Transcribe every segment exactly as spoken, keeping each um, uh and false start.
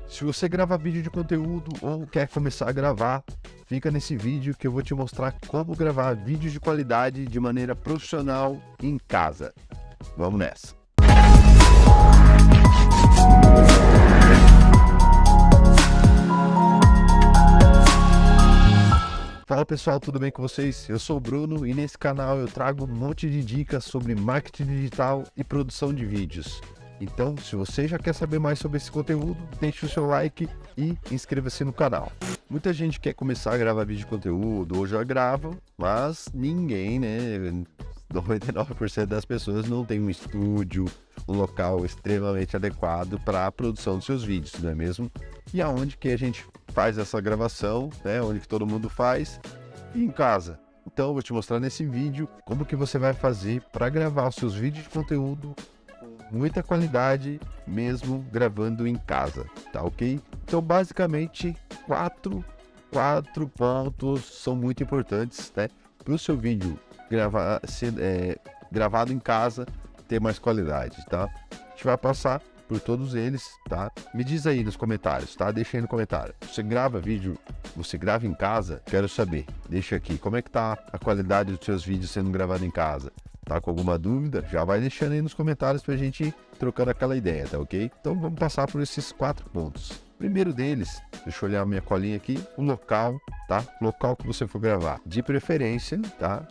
Se você grava vídeo de conteúdo ou quer começar a gravar, fica nesse vídeo que eu vou te mostrar como gravar vídeos de qualidade de maneira profissional em casa. Vamos nessa! Fala pessoal, tudo bem com vocês? Eu sou o Bruno e nesse canal eu trago um monte de dicas sobre marketing digital e produção de vídeos. Então, se você já quer saber mais sobre esse conteúdo, deixe o seu like e inscreva-se no canal. Muita gente quer começar a gravar vídeo de conteúdo ou já grava, mas ninguém, né? noventa e nove por cento das pessoas não tem um estúdio, um local extremamente adequado para a produção dos seus vídeos, não é mesmo? E aonde que a gente faz essa gravação, né? Onde que todo mundo faz? Em casa. Então eu vou te mostrar nesse vídeo como que você vai fazer para gravar os seus vídeos de conteúdo com muita qualidade, mesmo gravando em casa, tá ok? Então basicamente quatro, quatro pontos são muito importantes, né? Para o seu vídeo gravar, ser, é, gravado em casa ter mais qualidade, tá? A gente vai passar por todos eles, tá? Me diz aí nos comentários, tá? Deixa aí no comentário. Você grava vídeo, você grava em casa? Quero saber. Deixa aqui. Como é que tá a qualidade dos seus vídeos sendo gravados em casa? Tá com alguma dúvida? Já vai deixando aí nos comentários pra gente ir trocando aquela ideia, tá ok? Então vamos passar por esses quatro pontos. Primeiro deles, deixa eu olhar a minha colinha aqui, o local, tá? Local que você for gravar. De preferência, tá?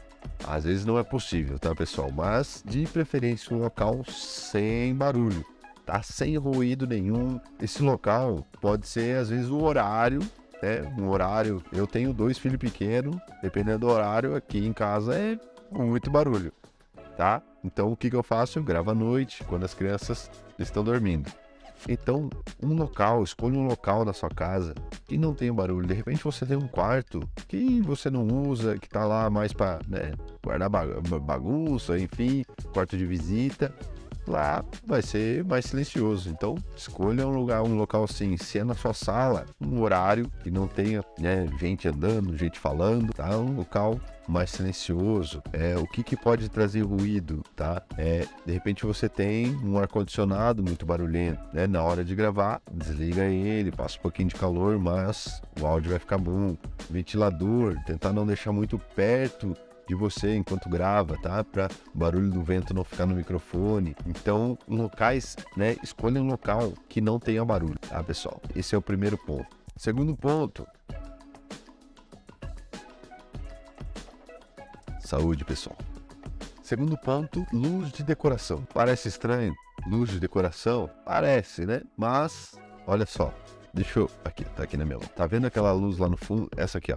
Às vezes não é possível, tá, pessoal? Mas de preferência um local sem barulho. Tá sem ruído nenhum. Esse local pode ser às vezes o horário, né? Um horário. Eu tenho dois filhos pequenos, dependendo do horário aqui em casa é muito barulho, tá? Então o que que eu faço? Eu gravo à noite, quando as crianças estão dormindo. Então, um local, escolha um local na sua casa que não tenha barulho. De repente você tem um quarto que você não usa, que tá lá mais para, né, guardar bagunça, enfim, quarto de visita. Lá vai ser mais silencioso. Então escolha um lugar, um local assim, se é na sua sala, um horário que não tenha, né, gente andando, gente falando, tá? Um local mais silencioso. É, o que que pode trazer ruído, tá? É, de repente você tem um ar-condicionado muito barulhento, né? Na hora de gravar, desliga ele, passa um pouquinho de calor, mas o áudio vai ficar bom. Ventilador, tentar não deixar muito perto de você enquanto grava, tá? Para o barulho do vento não ficar no microfone. Então, locais, né? Escolha um local que não tenha barulho, tá, pessoal? Esse é o primeiro ponto. Segundo ponto. Saúde, pessoal. Segundo ponto, luz de decoração. Parece estranho? Luz de decoração? Parece, né? Mas, olha só. Deixa eu... Aqui, tá aqui na minha mão. Tá vendo aquela luz lá no fundo? Essa aqui, ó.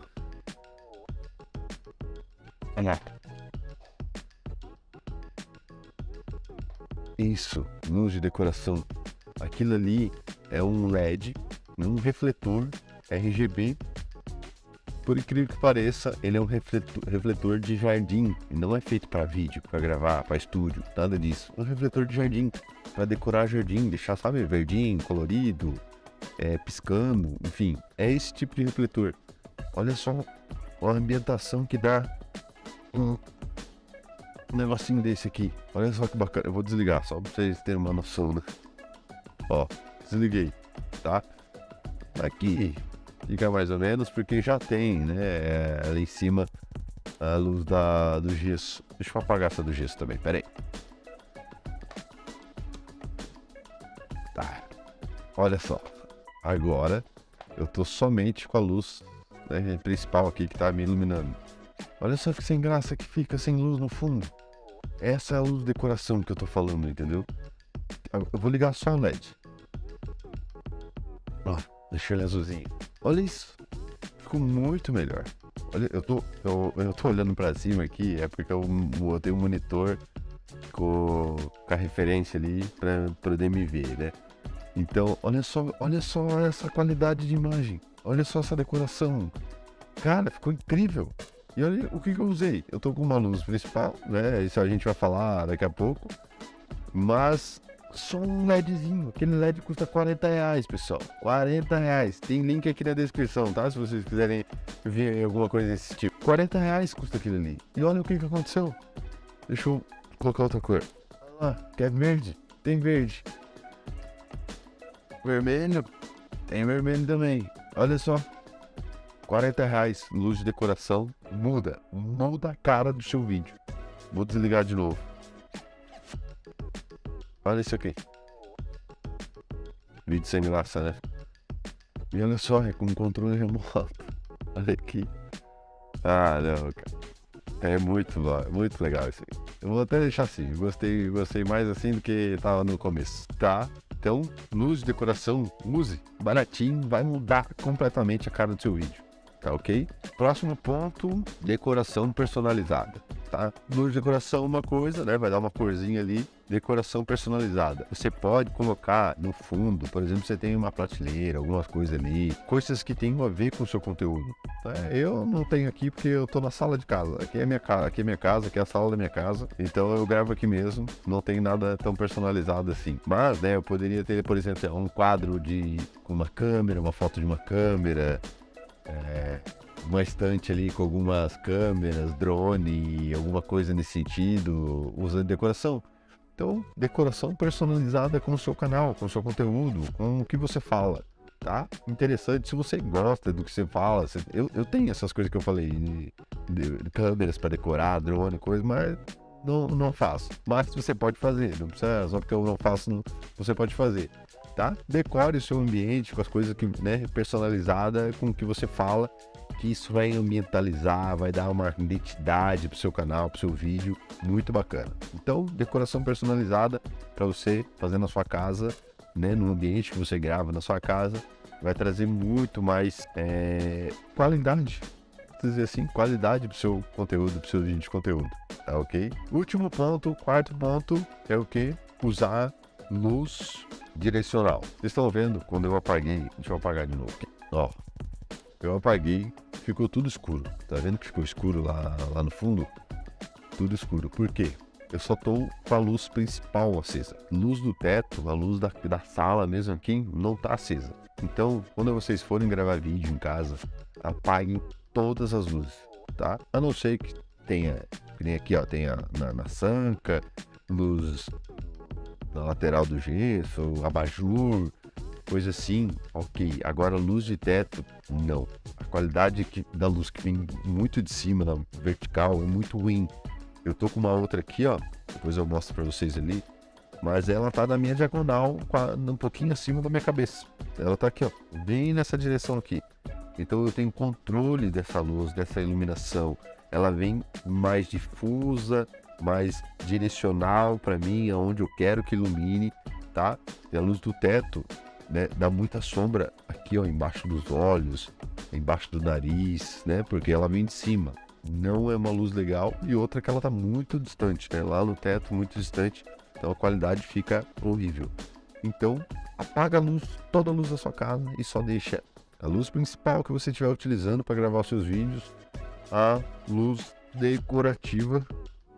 Isso, luz de decoração. Aquilo ali é um L E D, um refletor R G B. Por incrível que pareça, ele é um refletor, refletor de jardim. E não é feito para vídeo, para gravar, para estúdio, nada disso. É um refletor de jardim, para decorar jardim, deixar, sabe, verdinho, colorido, é, piscando, enfim. É esse tipo de refletor. Olha só a ambientação que dá um negocinho desse aqui. Olha só que bacana. Eu vou desligar só pra vocês terem uma noção, né? Ó, desliguei, tá? Aqui fica mais ou menos porque já tem, né? É, ali em cima a luz da, do gesso. Deixa eu apagar essa do gesso também, pera aí. Tá. Olha só. Agora eu tô somente com a luz, né, principal aqui que tá me iluminando. Olha só que sem graça que fica sem luz no fundo. Essa é a luz de decoração que eu tô falando, entendeu? Eu vou ligar só o L E D. Ó, deixa ele azulzinho. Olha isso. Ficou muito melhor. Olha, eu tô, eu, eu tô olhando pra cima aqui, é porque eu botei um monitor com, com a referência ali pra poder me ver, né? Então, olha só, olha só essa qualidade de imagem. Olha só essa decoração. Cara, ficou incrível. E olha o que que eu usei. Eu tô com uma luz principal, né? Isso a gente vai falar daqui a pouco. Mas só um LEDzinho. Aquele L E D custa quarenta reais, pessoal. quarenta reais. Tem link aqui na descrição, tá? Se vocês quiserem ver alguma coisa desse tipo. quarenta reais custa aquele ali. E olha o que que aconteceu. Deixa eu colocar outra cor. Olha lá, quer verde? Tem verde. Vermelho. Tem vermelho também. Olha só. quarenta reais, luz de decoração. Muda. Muda a cara do seu vídeo. Vou desligar de novo. Olha isso aqui. Vídeo sem graça, né? E olha só, é com controle remoto. Olha aqui. Ah, não, cara. É muito, muito legal isso aí. Eu vou até deixar assim. Gostei, gostei mais assim do que tava no começo. Tá? Então, luz de decoração, use. Baratinho, vai mudar completamente a cara do seu vídeo. Tá ok? Próximo ponto, decoração personalizada. Tá? Luz de decoração uma coisa, né? Vai dar uma corzinha ali. Decoração personalizada. Você pode colocar no fundo, por exemplo, você tem uma prateleira, algumas coisas ali, coisas que tenham a ver com o seu conteúdo. É, eu não tenho aqui porque eu tô na sala de casa. Aqui é minha casa, aqui é minha casa, aqui é a sala da minha casa. Então eu gravo aqui mesmo. Não tem nada tão personalizado assim. Mas, né, eu poderia ter, por exemplo, um quadro de com uma câmera, uma foto de uma câmera, é, uma estante ali com algumas câmeras, drone, alguma coisa nesse sentido, usando decoração. Então, decoração personalizada com o seu canal, com o seu conteúdo, com o que você fala, tá? Interessante, se você gosta do que você fala, você... Eu, eu tenho essas coisas que eu falei, de, de, de câmeras para decorar, drone, coisa, mas não, não faço. Mas você pode fazer, não precisa, só porque eu não faço, não, você pode fazer, tá? Decore o seu ambiente com as coisas que, né, personalizada com o que você fala, que isso vai ambientalizar, vai dar uma identidade pro seu canal, pro seu vídeo, muito bacana. Então, decoração personalizada para você fazer na sua casa, né, no ambiente que você grava na sua casa, vai trazer muito mais é, qualidade, vou dizer assim, qualidade pro seu conteúdo, pro seu vídeo de conteúdo, tá ok? Último ponto, quarto ponto, é o que? Usar luz direcional. Vocês estão vendo quando eu apaguei, deixa eu apagar de novo aqui, ó. Eu apaguei, ficou tudo escuro. Tá vendo que ficou escuro lá, lá no fundo? Tudo escuro. Por quê? Eu só tô com a luz principal acesa. Luz do teto, a luz da, da sala mesmo aqui, não tá acesa. Então, quando vocês forem gravar vídeo em casa, apaguem todas as luzes, tá? A não ser que tenha, que nem aqui, ó, tenha na, na sanca, luz na lateral do gesso, abajur, coisa assim, ok. Agora luz de teto, não. A qualidade que, da luz que vem muito de cima, na vertical, é muito ruim. Eu tô com uma outra aqui, ó. Depois eu mostro pra vocês ali. Mas ela tá na minha diagonal, um pouquinho acima da minha cabeça. Ela tá aqui, ó, bem nessa direção aqui. Então eu tenho controle dessa luz, dessa iluminação. Ela vem mais difusa, mais direcional pra mim, aonde eu quero que ilumine, tá? E a luz do teto, né, dá muita sombra aqui, ó, embaixo dos olhos, embaixo do nariz, né, porque ela vem de cima, não é uma luz legal. E outra que ela tá muito distante, né, lá no teto, muito distante, então a qualidade fica horrível. Então apaga a luz, toda a luz da sua casa, e só deixa a luz principal que você estiver utilizando para gravar os seus vídeos, a luz decorativa,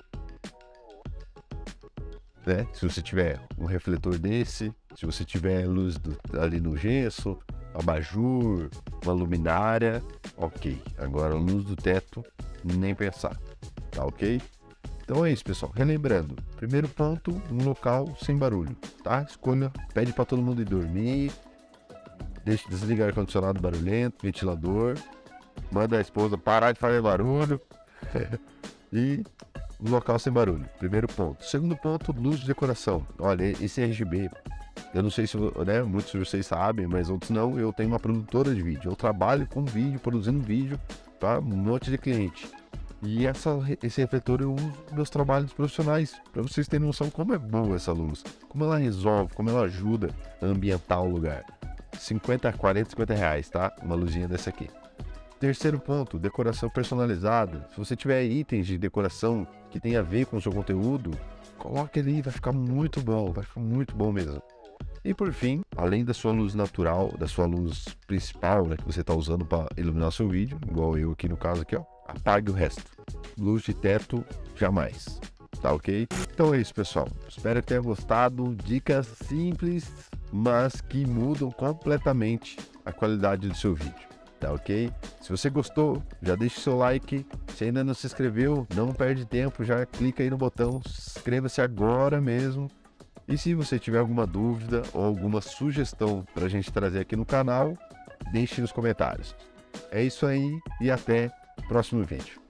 né? Se você tiver um refletor desse, se você tiver luz do, ali no gesso, abajur, uma luminária, ok. Agora a luz do teto, nem pensar, tá ok? Então é isso, pessoal. Relembrando, primeiro ponto, um local sem barulho, tá? Escolha, pede para todo mundo ir dormir, deixa desligar ar-condicionado barulhento, ventilador, manda a esposa parar de fazer barulho e um local sem barulho, primeiro ponto. Segundo ponto, luz de decoração. Olha, esse R G B, eu não sei se, né, muitos de vocês sabem, mas outros não, eu tenho uma produtora de vídeo, eu trabalho com vídeo, produzindo vídeo para um monte de cliente. E essa, esse refletor eu uso nos meus trabalhos profissionais, para vocês terem noção como é boa essa luz, como ela resolve, como ela ajuda a ambientar o lugar. cinquenta, quarenta, cinquenta reais, tá? Uma luzinha dessa aqui. Terceiro ponto, decoração personalizada. Se você tiver itens de decoração que tem a ver com o seu conteúdo, coloque ali, vai ficar muito bom, vai ficar muito bom mesmo. E por fim, além da sua luz natural, da sua luz principal, né, que você está usando para iluminar o seu vídeo, igual eu aqui no caso aqui, ó, apague o resto. Luz de teto, jamais. Tá ok? Então é isso, pessoal. Espero que tenha gostado. Dicas simples, mas que mudam completamente a qualidade do seu vídeo. Tá ok? Se você gostou, já deixa o seu like. Se ainda não se inscreveu, não perde tempo, já clica aí no botão, inscreva-se agora mesmo. E se você tiver alguma dúvida ou alguma sugestão para a gente trazer aqui no canal, deixe nos comentários. É isso aí e até o próximo vídeo.